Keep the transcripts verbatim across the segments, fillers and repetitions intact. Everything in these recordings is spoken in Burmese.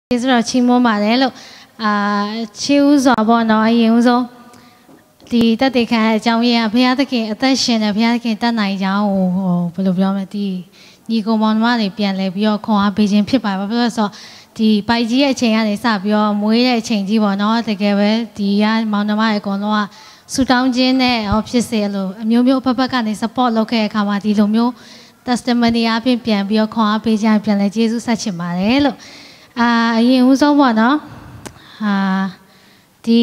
ကျေးဇူးတော်ချီးမွမ်းပါတယ်လို့အာချီးဦးစွာပေါ့နော်အရင်ဦးဆုံးဒီတက်တေခံအကြောင်းရင်းကဘုရားသခင်အသက်ရှင်တဲ့ဘုရားသခင်တတ်နိုင်ကြောင်းဟိုဘယ်လိုပြောမလဲဒီညီကောင်မောင်နှမတွေပြန်လဲပြီးတော့ခွန်အားပေးခြင်းဖြစ်ပါတယ်ဘာဖြစ်လို့ဆိုတော့ဒီပိုက်ကြီးရဲ့အချိန်ကနေစပြီးတော့မွေးတဲ့အချိန်ကြီးပေါ့နော်တကယ်ပဲဒီကမောင်နှမရဲ့အကုန်လုံးကဆူတောင်းခြင်းနဲ့ဟောဖြစ်စေလို့အမျိုးမျိုးဖက်ဖက်ကနေ support လုပ်ခဲ့တဲ့အခါမှာဒီလိုမျိုး testimony အပြင်ပြန်ပြီးတော့ခွန်အားပေးခြင်းပြန်လဲကျေးဇူးဆက်ချင်ပါတယ်လို့အာအရင်ဦးဆုံးပေါ့နော်အာဒီ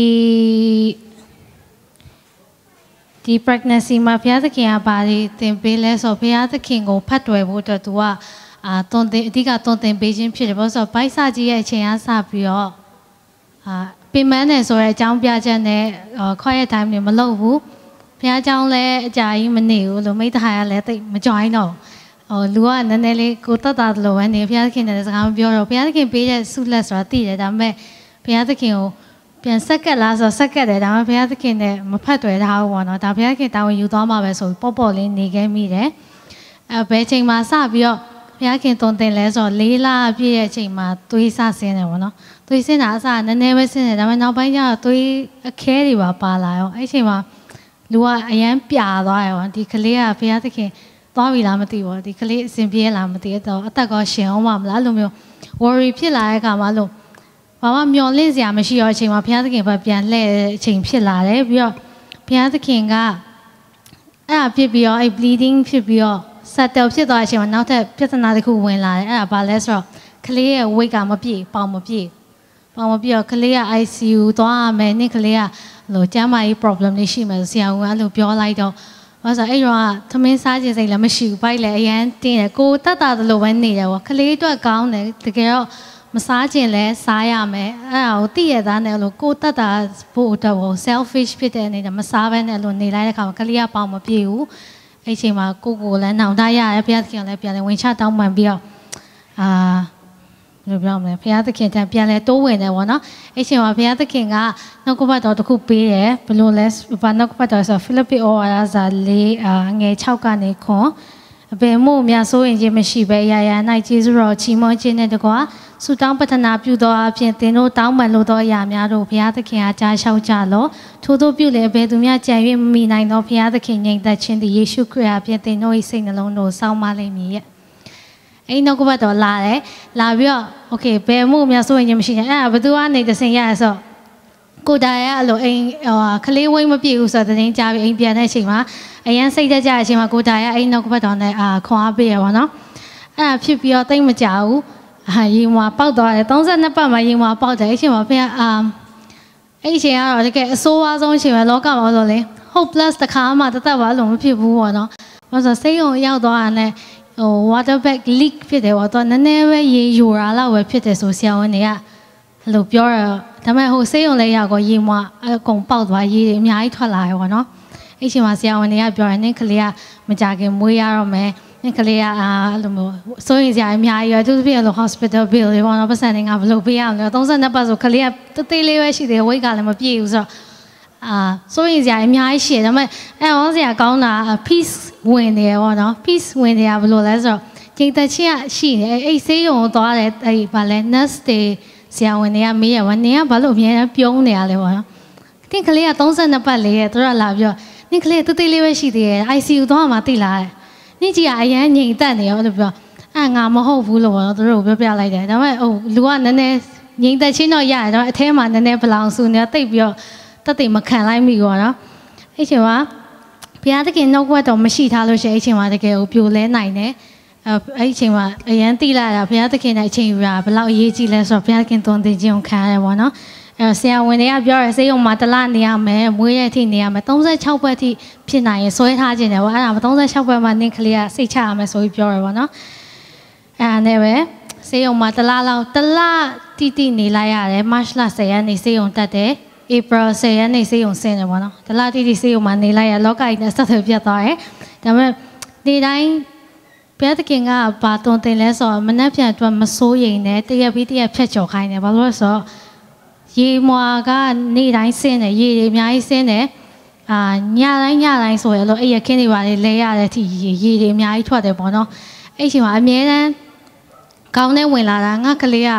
ဒီ pregnancy မှာဘုရားသခင်ကဘာတွေသင်ပေးလဲဆိုဘုရားသခင်ကိုဖတ်တွယ်ဖို့အတွက်သူကအာတွန်တင်အဓိကတွန်တင်ပေးခြင်းဖြစ်တယ်ပေါ့ဆိုတော့ဘိုက်စာကြီးရဲ့အချိန်အားစပြီးတော့အာပင်မန်းတယ်ဆိုတဲ့အကြောင်းပြချက်နဲ့ခေါ်ရတဲ့ time တွေမလုပ်ဘူးဘုရားเจ้าလည်းအကြာကြီးမနေဘူးလို့မိသားရလည်းတိတ်မကြွိုင်းတော့ဟိုလူကနည်းနည်းလေးကိုတတ်တာလို့ပဲနေဘုရားသခင်နဲ့စကားမပြောတော့ဘုရားသခင်ပေးတဲ့ဆုလက်ဆိုတာသိတယ်ဒါပေမဲ့ဘုရားသခင်ကိုပြန်ဆက်ကက်လားဆိုဆက်ကက်တယ်ဒါပေမဲ့ဘုရားသခင်နဲ့မဖတ်တွေ့ထားဘူးပေါ့နော်ဒါဘုရားသခင်တာဝန်ယူသွားမှာပဲဆိုပေါ့ပေါ့လေးနေခဲ့မိတယ်အဲဘယ်ချိန်မှာစပြီးတော့ဘုရားခင်တုံတင်လဲဆိုလေးလပြည့်ရဲ့အချိန်မှာသွေးဆဆင်းတယ်ပေါ့နော်သွေးဆင်းတာအစနည်းနည်းပဲဆင်းတယ်ဒါပေမဲ့နောက်ပိုင်းကျတော့သွေးအခဲတွေပါပါလာရောအဲ့ချိန်မှာလူကအရန်ပြာသွားရောဒီကလေးကဘုရားသခင်သွားပြီလားမသိဘူးဒီကလေးအစဉ်ပြေးလားမသိတော့အသက်ကရှင်အောင်မလားလို့မျိုး worry ဖြစ်လာတဲ့အခါမှာလို့ဘာမှမျောလင့်စရာမရှိတော့အချိန်မှာဘုရားသခင်ဘက်ပြန်လှည့်အချိန်ဖြစ်လာတယ်ပြီးတော့ဘုရားသခင်ကအဲ့ဒါဖြစ်ပြီးတော့အဲ့ bleeding ဖြစ်ပြီးတော့ဆက်တယ်ဖြစ်သွားတဲ့အချိန်မှာနောက်ထပ်ပြဿနာတစ်ခုဝင်လာတယ်အဲ့ဒါဘာလဲဆိုတော့ကလေးရဲ့ weight ကမပြည့်ပေါင်မပြည့်ပေါင်မပြည့်တော့ကလေးက I C U သွားရမယ်နေ့ကလေးကလို့ကျန်းမာရေး problem တွေရှိမယ်ဆရာကအဲ့လိုပြောလိုက်တော့ဘာလို့အဲ့တော့သမင်းစားခြင်းစိတ်လည်းမရှိဘူးပိုက်လည်းအရန်တင်းတယ်ကိုတတ်တာလို့ပဲနေတယ်ပေါ့ကလေးအတွက်ကောင်းတယ်တကယ်တော့မစားခြင်းလဲစားရမယ်အဲ့ဒါကိုသိရသားနဲ့လို့ကိုတတ်တာဖို့အတွက်ကို selfish ဖြစ်တဲ့အနေနဲ့မစားဘဲနဲ့လို့နေလိုက်တဲ့ခါမှာကလေးကပေါင်မပြေဘူးအဲ့ချိန်မှာကိုကိုလည်းနောင်တရရတယ်ဘုရားသခင်လည်းပြန်လဲဝင်ချတောင်းပန်ပြီးတော့အာဘယ်လိုပြောမလဲဘုရားသခင်တန်ပြန်လဲတိုးဝင်တယ်ပေါ့နော်အဲ့ချိန်မှာဘုရားသခင်ကနှုတ်ကပတ်တော်တစ်ခုပေးတယ်ဘယ်လိုလဲဘာနှုတ်ကပတ်တော်ဆိုဖိလိပ္ပိဩဝါဒစာလေးငယ်၆ကနေခွန်အဘယ်မို့များစိုးရင်ခြင်းမရှိပဲရာရာ၌ကျေးဇူးတော်ချီးမွမ်းခြင်းနဲ့တကွာဆုတောင်းပတနာပြုသောအဖြစ်သင်တို့တောင်းပန်လို့သောအရာများတို့ဘုရားသခင်အားကြားလျှောက်ကြလောထို့သောပြုလေအဘယ်သူများကြံ၍မမိနိုင်သောဘုရားသခင်ငြိမ်သက်ခြင်းသည်ယေရှုခရစ်အားဖြင့်သင်တို့၏စိတ်နှလုံးတို့စောင့်မလိမ့်မည်ရဲ့အဲ့နောက်ကဘတ်တော်လာတယ်လာပြီးတော့โอเคဘယ်မို့များစိုးရင်ခြင်းမရှိနဲ့အဲ့ဒါဘယ်သူကနေတဆင်ရရဆိုကိုတာရဲ့အဲ့လိုအိမ်ဟိုခလေးဝိမ့်မပြည့်ဘူးဆိုတဲ့တင်းကြားပြီးအိမ်ပြန်တဲ့အချိန်မှာအရန်စိတ်သက်ကြတဲ့အချိန်မှာကိုတာရဲ့အဲ့နောက်ကဘတ်တော်နဲ့အာခွန်အားပေးရပါတော့အဲ့ဒါဖြစ်ပြီးတော့တိတ်မကြဘူးအာရေမွာပေါက်သွားတယ်သုံးဆယ်နှစ်ပတ်မှာရေမွာပေါက်တယ်အဲ့ချိန်မှာဖေကအာအဲ့အချိန်ကတော့တကယ်အဆိုးဝါးဆုံးအချိန်ပဲလောကမှာဆိုလေ hopeless တခါမှတသက်ပါလို့မဖြစ်ဘူးပေါ့နော်ဘာလို့ဆိုစိတ်ုံရောက်သွားတာနဲ့ဟို water bag leak ဖြစ်တယ်ပေါ့တော့နည်းနည်းပဲရေယိုတာလောက်ပဲဖြစ်တယ်ဆိုဆရာဝန်တွေကအဲ့လိုပြောရဒါပေမဲ့ဟိုစိတ်ုံလည်းရောက်တော့ရေမွာအကုန်ပေါက်သွားရေတွေအများကြီးထွက်လာတယ်ပေါ့နော်အဲ့ချိန်မှာဆရာဝန်တွေကပြောတယ်နင်းကလေးကမကြခင်မွေးရတော့မယ်နင်းကလေးကအာအဲ့လိုမျိုးစိုးရင်ဆရာအများကြီးရသူပြည့်လို့ hospital bill တွေပေါ့နော်ပတ်စံတွေကဘယ်လိုပေးရမလဲသုံးဆယ်နှစ်ပတ်ဆိုကလေးကတသေးလေးပဲရှိတယ် weight ကလည်းမပြည့်ဘူးဆိုတော့အာစိုးရင်ဆရာအများကြီးရှိတယ်ဒါပေမဲ့အဲ့ဟောဆရာကောင်းတာ peace ဝင်တယ်ပေါ့နော် peace ဝင်တယ်ဘယ်လိုလဲဆိုတော့ကျင့်သက်ချင်းကရှိတယ်အဲ့ဆေးရုံကိုသွားတယ်အဲ့ဗာလဲ nurse တွေဆရာဝန်တွေကမေးရပါနင်ကဘာလို့အများကြီးပြုံးနေရလဲပေါ့နော်တင်ကလေးကသုံးဆယ်နှစ်ပတ်လေးရဲ့သူတို့လာပြောနင်ကလေးတသေးလေးပဲရှိသေးတယ် I C U သွားမှသိလာတယ်နင်ကြီးကအရန်ငြိမ်သက်နေရောလို့ပြောအဲ့ငါမဟုတ်ဘူးလို့ပေါ့နော်သူတို့ပြောပြလိုက်တယ်ဒါပေမဲ့ဟိုလူကနည်းနည်းငြိမ်သက်ချင်းတော့ရတယ်ဒါပေမဲ့အထဲမှာနည်းနည်းဘလောင်ဆူနေတိတ်ပြီးတော့တတ်သိမခံလိုက်မိပေါ့နော်အဲ့ချိန်မှာဘုရားသခင်နှုတ်ကပတ်တော်မရှိထားလို့ရှိရင်အဲ့ချိန်မှာတကယ်ကိုပြိုလဲနိုင်တယ်အဲ့အချိန်မှာအရန်တိလာတာဘုရားသခင်နဲ့အချိန်ယူတာဘယ်လောက်အရေးကြီးလဲဆိုတော့ဘုရားသခင်သွန်သင်ခြင်းကိုခံရတယ်ပေါ့နော်အဲဆရာဝန်တွေကပြောရစေုံမှာတလနေရမယ်မွေးတဲ့အထိနေရမယ်သုံးဆယ်ခြောက်ဘက်အထိဖြစ်နိုင်ရင်ဆွဲထားခြင်းတယ်ပေါ့အဲ့ဒါသုံးဆယ်ခြောက်ဘက်မှာနင်းကလေးကစိတ်ချရမယ်ဆိုပြီးပြောရပေါ့နော်အဲ့ဒါနဲ့ပဲစေုံမှာတလလောက်တလတိတိနေလိုက်ရတယ်မတ်လဆယ်ရက်နေစေုံတက်တယ်ဧပြီဆယ်ရက်နေစေုံဆင်းတယ်ပေါ့နော်တလတိတိစေုံမှာနေလိုက်ရလောကကြီးနဲ့ဆက်သွယ်ပြတ်သွားတယ်ဒါပေမဲ့ဒီတိုင်းဘုရားသခင်ကဘာတွန်တင်လဲဆိုတော့မနှက်ပြန်အတွက်မစိုးရိမ်နဲ့တရက်ပြီးတရက်ဖြတ်ကျော်ခိုင်းတယ်ဘာလို့လဲဆိုတော့ရေမွာကနေ့တိုင်းဆင်းတယ်ရေတွေအများကြီးဆင်းတယ်အာညတိုင်းညတိုင်းဆိုရလို့အဲ့ရခင်းတွေပါလေလဲရတဲ့အထိရေရေတွေအများကြီးထွက်တယ်ပေါ့နော်အဲ့ချိန်မှာအများတန်းခေါင်းထဲဝင်လာတာငါကလေးကထွ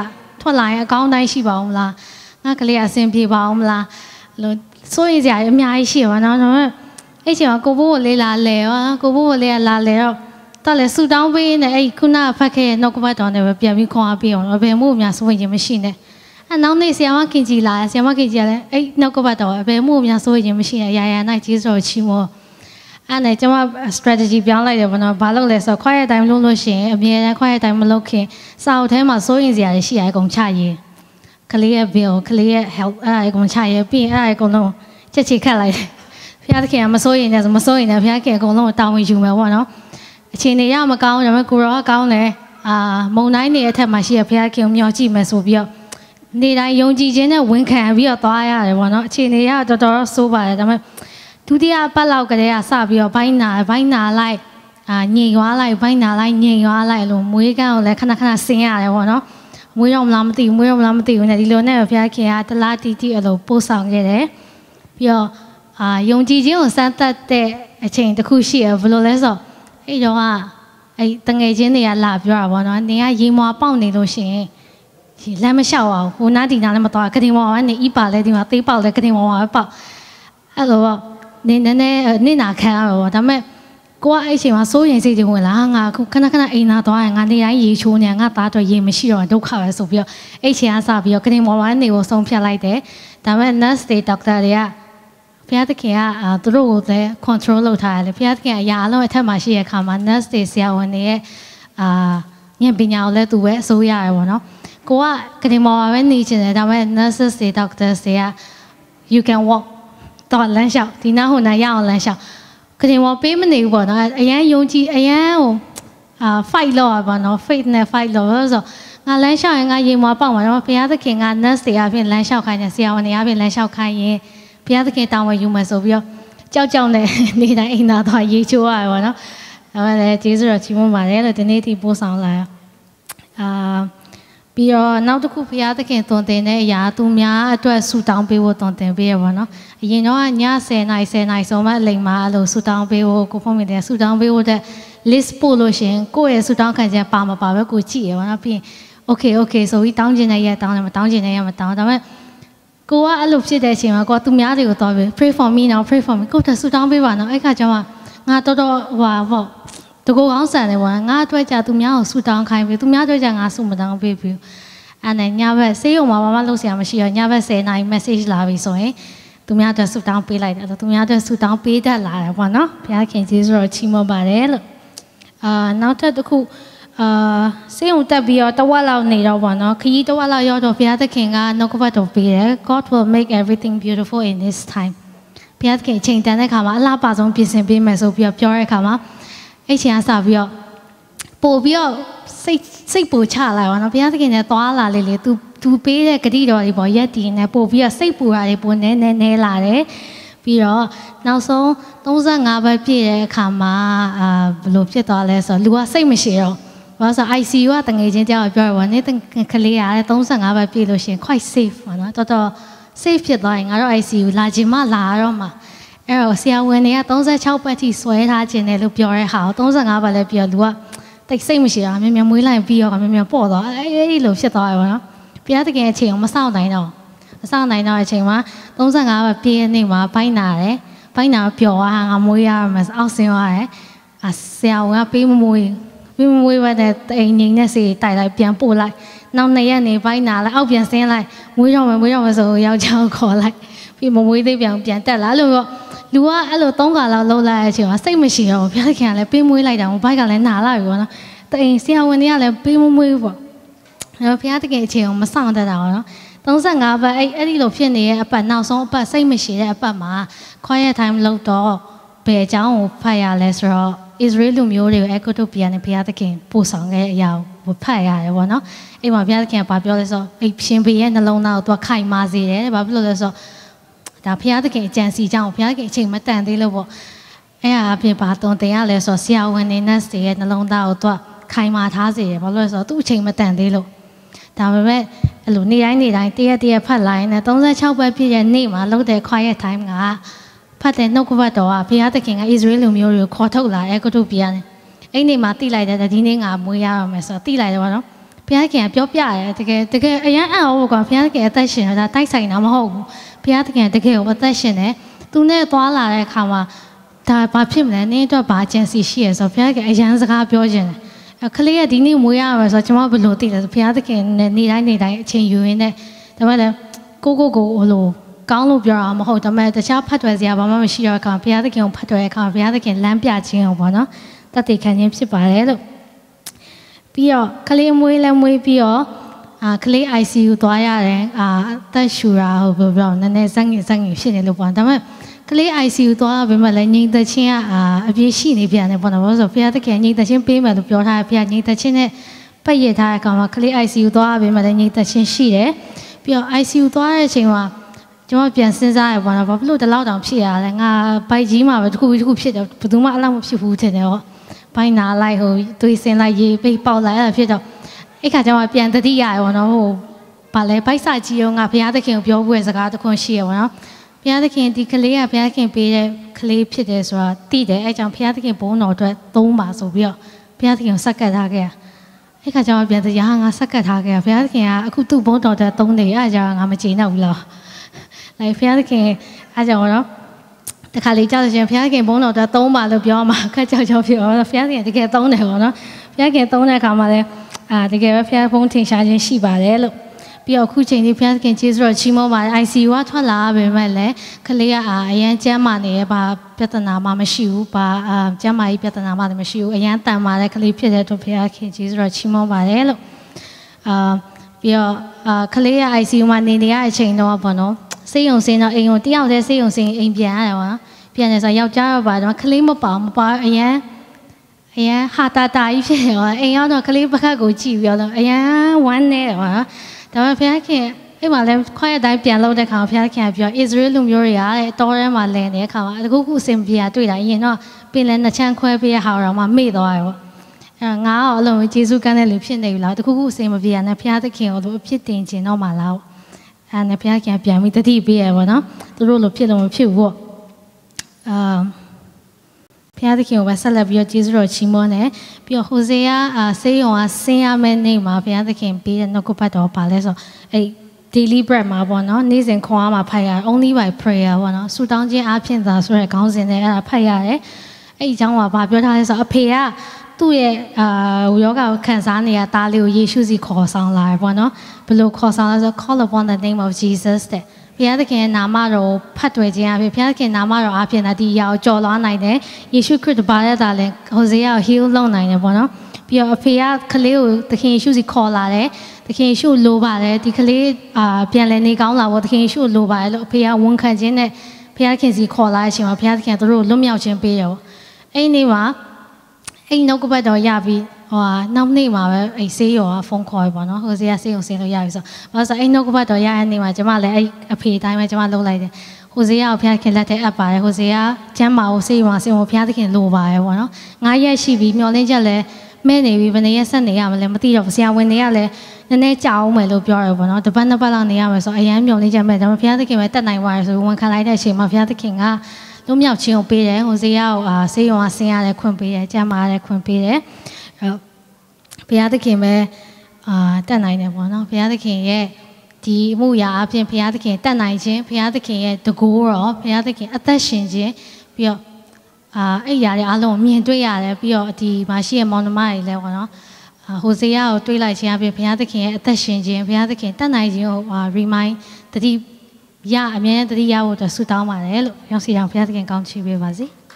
ထွက်လာရင်အကောင်းတိုင်းရှိပါဦးမလားငါကလေးအဆင်ပြေပါဦးမလားလို့စိုးရင်စရာအများကြီးရှိပါတော့ဒါပေမဲ့အဲ့ချိန်မှာကိုဘိုးကိုလေးလာလဲရောကိုဘိုးကိုလေးကလာလဲတော့တော်လေဆူတောင်းပေးနေအဲ့ခုနဖတ်ခဲ့နှုတ်ကပတ်တော်နဲ့ပဲပြန်ပြီးခွန်အားပေးအောင်တော့ဘယ်မှုအများစိုးရင်မရှိနဲ့အဲနောက်နေ့ဆရာမခင်ကြီးလာဆရာမခင်ကြီးကလည်းအဲ့နှုတ်ကပတ်တော်ဘယ်မှုအများစိုးရင်မရှိနဲ့ရာရာနိုင်ကြီးစောချီမောအဲ့နဲ့ကျွန်မ strategy ပြောင်းလိုက်တယ်ဘောနော်ဘာလုပ်လဲဆိုတော့ခွာရတဲ့အတိုင်းလုပ်လို့ရှိရင်အမြဲတမ်းခွာရတဲ့အတိုင်းမလုပ်ခင်စာအုပ်ထဲမှာစိုးရင်စရာရှိရအကုန်ချရေးကလေးရဲ့ bill ကလေးရဲ့ help အဲ့အကုန်ချရေးပြီးအဲ့အကုန်လုံးချက်ချခတ်လိုက်တယ်ဖခင်သခင်ကမစိုးရင်လည်းမစိုးရင်လည်းဖခင်အကုန်လုံးတောင်းဝင်ယူမယ်ဘောနော်အခြေအနေရမကောင်းဒါပေမဲ့ကိုရောကောင်းတယ်အာမုံတိုင်းနေအထက်မှာရှိရဖခင်ကိုမျှော်ကြည့်မယ်ဆိုပြီးတော့နေတိုင်းယုံကြည်ခြင်းနဲ့ဝန်ခံပြီးတော့သွားရတယ်ဘောနော်အခြေအနေရတော်တော်ဆိုးပါတယ်ဒါပေမဲ့ဒုတိယပတ်လောက်ကလေးကစပြီးတော့ဘိုင်းနာဘိုင်းနာလိုက်အာညင်ရွာလိုက်ဘိုင်းနာလိုက်ညင်ရွာလိုက်လို့မွေးကန်းကိုလည်းခဏခဏဆင်းရတယ်ပေါ့နော်မွေးတော့မလားမသိဘူးမွေးတော့မလားမသိဘူးနဲ့ဒီလိုနဲ့ဘုရားခင်ကတလားတီတီအလိုပို့ဆောင်ခဲ့တယ်ပြီးတော့အာယုံကြည်ခြင်းကိုစမ်းသပ်တဲ့အချိန်တစ်ခုရှိရဘယ်လိုလဲဆိုတော့အဲ့တော့ကအဲ့တငယ်ချင်းတွေကလာပြောတာပေါ့နော်နင်ကရေမွာပေါက်နေလို့ရှိရင်လမ်းမလျှောက်အောင်ဟိုနားဒီနားလည်းမတော်ကတင်မော်ကနေဤပါလဲဒီမှာသေးပေါက်လဲကတင်မော်ပဲပေါက်အဲ့လိုပေါ့နေနေနေနေနာခံရတော့ဒါပေမဲ့ကိုကအဲ့အချိန်မှာစိုးရင်စိတ်တွေဝင်လာငါခုခဏခဏအိမ်နာသွားရင်ငါနေတိုင်းရေချိုးနေငါသားတော့ရေမရှိတော့ဒုက္ခပဲဆိုပြီးတော့အဲ့ချိန်ကစပြီးတော့ကနေမော်ဝမ်းနေကိုဆုံးဖြတ်လိုက်တယ်ဒါပေမဲ့ nurse တွေ doctor တွေကဘုရားသခင်ကသူတို့ကိုလည်း control လုပ်ထားတယ်ဘုရားသခင်အရာအလုံးအထက်မှာရှိတဲ့အခါမှာ nurse တွေဆရာဝန်တွေရဲ့အာဉာဏ်ပညာကိုလည်းသူပဲအစိုးရရပါတော့ကိုကကနေမော်ပဲနေချင်တယ်ဒါပေမဲ့ nurses တွေ doctors တွေက you can walkတော့လမ်းလျှောက်ဒီနားဟိုနားရအောင်လမ်းလျှောက်ခရင်မော်ပေးမနေဘူးပေါ့နော်အရန်ယုံကြည်အရန်ဟိုအာ fight လုပ်ရပါတော့ faith နဲ့ fight လုပ်လို့ဆိုငါလမ်းလျှောက်ရင်ငါရေမော်ပေါက်မှာတော့ဘုရားသခင်က nurse တွေအပြင်လမ်းလျှောက်ခိုင်းတယ်ဆရာဝန်တွေအပြင်လမ်းလျှောက်ခိုင်းရင်ဘုရားသခင်တောင်းဝယူမယ်ဆိုပြီးတော့ကြောက်ကြောက်နဲ့နေတိုင်းအိမ်သားသွားရေချိုးရတယ်ပေါ့နော်ဒါပေမဲ့ကျေးဇူးတော်ချီးမွမ်းပါတယ်လို့ဒီနေ့ထိပို့ဆောင်လာအာပြီးတော့နောက်တစ်ခုဘုရားသခင်သွန်သင်တဲ့အရာသူများအတွက်ဆူတောင်းပေးဖို့သွန်သင်ပေးရပါတော့အရင်တော့ညဆယ်နာရီဆယ်နာရီဆိုမှအချိန်မှာအဲ့လိုဆူတောင်းပေးဖို့ကိုဖုန်းမိတယ်ဆူတောင်းပေးဖို့တဲ့ list ပို့လို့ရှင်ကိုယ့်ရဲ့ဆူတောင်းခံချက်ပါမပါပဲကိုကြည့်ရပါတော့ပြီးရင် okay okay ဆိုပြီးတောင်းကျင်တဲ့ရက်တောင်းတယ်မတောင်းကျင်တဲ့ရက်မတောင်းဒါပေမဲ့ကိုကအဲ့လိုဖြစ်တဲ့အချိန်မှာကိုကသူများတွေကိုသွားပြီး pray for me now pray for me ကိုတက်ဆူတောင်းပေးပါနော်အဲ့ခါကျမှငါတော်တော်ဟိုပေါ့တကူကောင်းဆန်တယ်ပေါ့ငါအတွက်ကြသူများကိုဆူတောင်းခိုင်းပြီးသူများအတွက်ကြငါဆူမတောင်းပေးဘူးအဲ့နဲ့ညဘက်ဆေးရုံမှာဘာမှလုပ်စရာမရှိတော့ညဘက်ဆယ်နာရီ message လာပြီဆိုရင်သူများအတွက်ဆူတောင်းပေးလိုက်တယ်သူများအတွက်ဆူတောင်းပေးတတ်လာတယ်ပေါ့နော်ဘုရားခင်ကျေးဇူးတော်ချီးမွမ်းပါတယ်လို့အာနောက်ထပ်တစ်ခုအာဆေးရုံတက်ပြီးတော့တဝက်လောက်နေတော့ပေါ့နော်ခရီးတဝက်လောက်ရောက်တော့ဘုရားသခင်ကနှုတ်ကပတ်တော်ပေးတယ် God will make everything beautiful in His time ဘုရားသခင်အချိန်တန်တဲ့ခါမှာအလားပါဆုံးပြင်ဆင်ပေးမယ်ဆိုပြီးတော့ပြောတဲ့ခါမှာအဲ့ချိန်ကစပြီးတော့ပို့ပြီးတော့စိတ်စိတ်ပူချလာပါတော့ဘုရားသခင်နဲ့သွားလာလေလေ तू तू ပေးတဲ့ဂတိတော်တွေပေါ့ရက်တည်နေပို့ပြီးတော့စိတ်ပူတာတွေပိုနဲနဲနဲလာတယ်ပြီးတော့နောက်ဆုံးသုံးဆယ့်ငါးဘက်ပြည့်တဲ့အခါမှာအာဘယ်လိုဖြစ်သွားလဲဆိုတော့လူကစိတ်မရှိတော့ဘာလို့ဆို I C U ကတငယ်ချင်းတယောက်ပြောရပါနေကလေးရတယ်သုံးဆယ့်ငါးဘက်ပြည့်လို့ရှင် quite safe ပေါ့နော်တော်တော် safe ဖြစ်သွားရင်ငါတို့ I C U လာခြင်းမလာတော့မှာအဲ့တော့ဆရာဝန်တွေကသုံးဆယ့်ခြောက်ဘက်ထိဆွဲထားခြင်းတယ်လို့ပြောရဲဟာသုံးဆယ့်ငါးဘက်လည်းပြောလူကတိတ်စိတ်မရှိတာမြန်မြန်မွေးလိုက်ပြီးတော့မြန်မြန်ပေါ့သွားအဲ့ဒီလိုဖြစ်သွားရပါတော့ဘုရားသခင်အချိန်ကိုမစောင့်နိုင်တော့မစောင့်နိုင်တော့အချိန်မှာသုံးဆယ့်ငါးဘက်ပြည့်နေမှာဘိုင်းနာတယ်ဘိုင်းနာပျော်သွားငါမွေးရမှာအောက်ဆင်းသွားတယ်အဆရာဝန်ကပေးမမွေးပေးမမွေးပဲတဲ့အိမ်ငိမ့်နဲ့စီတိုက်လိုက်ပြန်ပို့လိုက်နောက်နှစ်ရက်နေဘိုင်းနာလိုက်အောက်ပြန်ဆင်းလိုက်မွေးတော့မယ်မွေးတော့မယ်ဆိုယောက်ျားကိုခေါ်လိုက်ပြီးမမွေးသေးပြန်ပြန်တက်လာလို့လူကအဲ့လိုသုံးခါလောက်လှုပ်လိုက်တဲ့အချိန်မှာစိတ်မရှိတော့ဘူးဘုရားခင်ကလည်းပေးမွေးလိုက်တာဘိုက်ကလည်းနာလာပြီပေါ့နော်တိမ်ဆရာဝန်တွေကလည်းပေးမမွေးဘူးပေါ့အဲ့တော့ဘုရားတကယ်အချိန်ကိုမဆောင်တတ်တာပေါ့နော်သုံးဆယ့်ငါးဘက်အဲ့အဲ့ဒီလိုဖြစ်နေတဲ့အပတ်နောက်ဆုံးအပတ်စိတ်မရှိတဲ့အပတ်မှာ quiet time လောက်တော့ဘယ်အကြောင်းကိုဖတ်ရလဲဆိုတော့ Israel လူမျိုးတွေကို Ecotopia နဲ့ဘုရားသခင်ပို့ဆောင်ခဲ့တဲ့အရာကိုဖတ်ရတယ်ပေါ့နော်အဲ့မှာဘုရားသခင်ကပြောလဲဆိုအဲ့ရှင်ဘေရဲ့နှလုံးသားကိုသူကခိုင်မာစေတယ်တဲ့ဘာဖြစ်လို့လဲဆိုတော့ဒါဘုရားသခင်အကြံစီကြောင့်ဘုရားသခင်အချိန်မတန်သေးလို့ပေါ့အဲ့ဟာအပြင်ဘာတုံတင်ရလဲဆိုတော့ဆရာဝန်နေနဲ့ရဲ့နှလုံးသားကိုသူကခိုင်မာထားစေတယ်ဘာလို့လဲဆိုတော့သူ့အချိန်မတန်သေးလို့ဒါပေမဲ့အဲ့လိုနေတိုင်းနေတိုင်းတရက်တရက်ဖတ်လိုက်နေသုံးဆယ့်ခြောက်ဘက်ပြည့်ရဲ့နေ့မှာလောက်တဲ့ quiet time ကဖတ်တဲ့နှုတ်ကပတ်တော်ကဘုရားသခင်က Israel လူမျိုးတွေကိုခေါ်ထုတ်လာတဲ့ကုထုပြရတယ်အဲ့နေ့မှာတိလိုက်တဲ့ဒီနေ့ငါမွေးရအောင်မယ်ဆိုတော့တိလိုက်တယ်ပေါ့နော်ဘုရားသခင်ကပြောပြတယ်တကယ်တကယ်အရင်အံ့ဩဖို့ကဘုရားသခင်အသက်ရှင်တာတိုက်ဆိုင်တာမဟုတ်ဘူးဘုရားသခင်တကယ်ကိုအသက်ရှင်တယ်သူနဲ့သွားလာတဲ့အခါမှာဒါဘာဖြစ်မလဲနင်းအတွက်ဘာအကျဉ်းစီရှိရဆိုဘုရားကအရန်စကားပြောခြင်းတယ်ခလေးကဒီနေ့မွေးရမှာဆိုကျွန်မဘယ်လိုသိလဲဘုရားသခင်နဲ့နေတိုင်းနေတိုင်းအချိန်ယူရင်းနဲ့ဒါမှလည်းကိုကိုကိုဟိုလိုကောင်းလို့ပြောတာမဟုတ်ဒါပေမဲ့တခြားဖတ်တွယ်စရာဘာမှမရှိတော့အခါဘုရားသခင်ကိုဖတ်တွယ်တဲ့အခါဘုရားသခင်လမ်းပြခြင်းအောင်ပေါ့နော်တတ်သိခံခြင်းဖြစ်ပါတယ်လို့ပြီးတော့ကလေးမွေးလဲမွေးပြီးတော့အာကလေး I C U သွားရတယ်အာအသက်ရှူတာဟိုပြောပြောနည်းနည်းဇက်ငင်ဇက်ငင်ဖြစ်နေလို့ပေါ့ဒါပေမဲ့ကလေး I C U သွားရပေမဲ့လည်းညီသက်ချင်းကအာအပြည့်ရှိနေပြန်တယ်ပေါ့နော်ဆိုတော့ဘုရားသခင်ညီသက်ချင်းပေးမယ်လို့ပြောထားတယ်ဘုရားညီသက်ချင်းနဲ့ပတ်ရထားတဲ့အခါမှာကလေး I C U သွားရပေမဲ့လည်းညီသက်ချင်းရှိတယ်ပြီးတော့ I C U သွားတဲ့အချိန်မှာကျွန်တော်ပြန်စဉ်းစားရပေါ့နော်ဘာဖြစ်လို့ဒီလောက်တောင်ဖြစ်ရလဲငါဘိုက်ကြီးမှာပဲတစ်ခုတစ်ခုဖြစ်တယ်ဘယ်သူမှအလောက်မဖြစ်ဘူးထင်တယ်ဟောဘိုင်းနာလိုက်ဟိုသွေးစင်လိုက်ရေပိတ်ပေါက်လိုက်အဲ့ဒါဖြစ်တော့အဲ့ခါကျမှပြန်တတိရရပေါ့နော်ဟိုဘာလဲဘိုက်စာကြီးရောငါဘုရားသခင်ကိုပြောဖို့စကားတခွန်းရှိရပေါ့နော်ဘုရားသခင်ဒီကလေးကဘုရားသခင်ပေးတဲ့ကလေးဖြစ်တယ်ဆိုတာသိတယ်အဲ့ကြောင့်ဘုရားသခင်ဘုန်းတော်အတွက်သုံးပါဆိုပြီးတော့ဘုရားသခင်ကိုစက္ကတ်ထားခဲ့ရအဲ့ခါကျမှပြန်တရာငါစက္ကတ်ထားခဲ့ရဘုရားသခင်ကအခုသူ့ဘုန်းတော်အတွက်သုံးတယ်အဲ့ကြောင့်ငါမကျေနပ်ဘူးလားလိုက်ဘုရားသခင်အဲ့ကြောင့်တော့တခါလေကြောက်ရှင်ဘုရားခင်ဘုန်းတော်တော့သုံးပါလို့ပြောမှာခက်ကြောက်ကြောက်ဖြစ်တော့ဘုရားခင်တကယ်သုံးတယ်ပေါ့နော်ဘုရားခင်သုံးတဲ့အခါမှာလည်းအာတကယ်ပဲဘုရားဘုန်းထင်ရှားခြင်းရှိပါတယ်လို့ပြီးတော့အခုချိန်ဒီဘုရားခင်ကျေးဇူးတော်ချီးမွမ်းပါတယ် I C U ကထွက်လာပဲမဲ့လည်းကလေးကအရန်ကျမ်းမာနေရဲ့ဘာပြဿနာမှမရှိဘူးဘာအာကျမ်းမာရေးပြဿနာမှလည်းမရှိဘူးအရန်တန်မာတဲ့ကလေးဖြစ်တဲ့အတွက်ဘုရားခင်ကျေးဇူးတော်ချီးမွမ်းပါတယ်လို့အာပြီးတော့အာကလေးက I C U မှာနေနေရတဲ့အချိန်တော့ပေါ့နော်စေယုံစင်းတော့အိမ်ကိုတယောက်တည်းစေယုံစင်းအိမ်ပြန်ရတယ်ပေါ့နော်ပြန်နေဆိုယောက်ျားတော့ပါတော့ကလေးမပါမပါအရန်အရန်ဟာတာတာကြီးဖြစ်နေတော့အိမ်ရောက်တော့ကလေးပခတ်ကိုကြည့်ပြီးတော့အရန်ဝမ်းနေတယ်ပေါ့နော်ဒါပေမဲ့ဘုရားခင်အဲ့မှာလည်းခွဲအတိုင်းပြန်လို့တဲ့ခါဘုရားခင်ကပြောဣသရေလလူမျိုးတွေကတဲ့တောထဲမှာလည်နေတဲ့ခါမှာတခုခုအစင်ပြေတွေ့တာအရင်တော့ပင်လည်းနှစ်ချမ်းခွဲပေးရဟာတော့မှမေ့သွားရောအဲငါတော့အလုံးကျေးဇူးကမ်းတဲ့လူဖြစ်နေပြီလားတခုခုအစင်မပြေရနဲ့ဘုရားသခင်ကိုအဖြစ်တင်ခြင်းတော့မှလားအဲနဲ့ဘုရားခင်ပြန်ပြီးတတိပေးရပါတော့သူတို့လိုဖြစ်လို့မဖြစ်ဘူးပေါ့အာဘုရားသခင်ကိုပဲဆက်လက်ပြီးတော့ကျေးဇူးတော်ချီးမွမ်းတယ်ပြီးတော့ဟိုစေယာဆေးရုံကဆင်းရမယ့်နေ့မှာဘုရားသခင်ပေးတဲ့နှုတ်ကပတ်တော်ပါလဲဆိုအဲ့ daily bread မှာပေါ့နော်နေ့စဉ်ခွန်အားမှာဖတ်ရ only by prayer ပေါ့နော်ဆုတောင်းခြင်းအပြင်သာဆိုတဲ့ခေါင်းစဉ်နဲ့အဲ့ဒါဖတ်ရတယ်အဲ့ဒီအကြောင်းကဘာပြောထားလဲဆိုတော့အဖေကသူ့ရဲ့အာယောဂကိုခံစားနေရတာလေးကိုယေရှုစီခေါ်ဆောင်လာတယ်ပေါ့နော်ဘယ်လိုခေါ်ဆောင်လဲဆို call upon the name of Jesus တဲ့ဘုရားသခင်နာမတော်ဖတ်တွေ့ခြင်းအပြင်ဘုရားသခင်နာမတော်အပြင်ဒါဒီရောက်ကြော်လွားနိုင်တယ်ယေရှုခရစ်ဘာလဲတာလဲဟိုစေယာကို heal လုပ်နိုင်တယ်ပေါ့နော်ပြီးတော့အဖေကကလေးကိုသခင်ယေရှုစီခေါ်လာတယ်သခင်ယေရှုလိုပါတယ်ဒီကလေးအာပြန်လဲနေကောင်းလာပေါ့သခင်ယေရှုလိုပါတယ်လို့အဖေကဝန်ခံခြင်းနဲ့ဘုရားခင်စီခေါ်လာတဲ့အချိန်မှာဘုရားသခင်ကသူတို့လွတ်မြောက်ခြင်းပေးတယ်ပေါ့အဲ့ဒီနေ့မှာအဲ့နှုတ်ကပတ်တော်ရပြီးဟိုနောက်နေ့မှာပဲအဲ့ဆေးရောဖုန်းခေါ်ပြီပေါ့နော်ဟိုဆေးကဆေးရုံဆင်းလို့ရပြီဆိုဘာလို့ဆိုအဲ့နှုတ်ကပတ်တော်ရတဲ့နေ့မှာကျမလည်းအဲ့အဖေတိုင်းပဲကျမလှုပ်လိုက်တယ်ဟိုဆေးကဘုရားခင်လက်ထဲအပ်ပါတယ်ဟိုဆေးကကျမ်းမာကိုဆေးရုံဆင်းဖို့ဘုရားသခင်လိုပါတယ်ပေါ့နော်ငါးရက်ရှိပြီမျောလင်းချက်လည်းမဲ့နေပြီဘယ်နှစ်ရက်ဆက်နေရမလဲမသိတော့ဆရာဝန်တွေကလည်းနည်းနည်းကြာအောင်မယ်လို့ပြောတယ်ပေါ့နော်တပတ်နှစ်ပတ်လောက်နေရမယ်ဆိုအရန်မျောလင်းချက်မဲ့ဒါပေမဲ့ဘုရားသခင်ပဲတက်နိုင်ပါတယ်ဆိုဝန်ခံလိုက်တဲ့အချိန်မှာဘုရားသခင်ကလွတ်မြောက်ခြင်းကိုပေးတယ်ဟိုဆေးကအာဆေးရုံကဆင်းရတဲ့ခွင့်ပေးတယ်ကျမ်းမာတဲ့ခွင့်ပေးတယ်ဘုရားသခင်ပဲအာတတ်နိုင်တယ်ပေါ့နော်ဘုရားသခင်ရဲ့ဒီအမှုရာအပြင်ဘုရားသခင်တတ်နိုင်ခြင်းဘုရားသခင်ရဲ့တကူတော်ဘုရားသခင်အသက်ရှင်ခြင်းပြီးတော့အာအဲ့ຢာတွေအားလုံးမြင်တွေ့ရတယ်ပြီးတော့ဒီမှာရှိတဲ့မောင်နှမတွေလည်းပေါ့နော်ဟိုစေယာကိုတွေးလိုက်ခြင်းအပြင်ဘုရားသခင်ရဲ့အသက်ရှင်ခြင်းဘုရားသခင်တတ်နိုင်ခြင်းကို remind တတိရအမြဲတမ်းတတိရဖို့အတွက်ဆုတောင်းပါတယ်လို့ရောစီတော်ဘုရားသခင်ကောင်းချီးပေးပါစေ။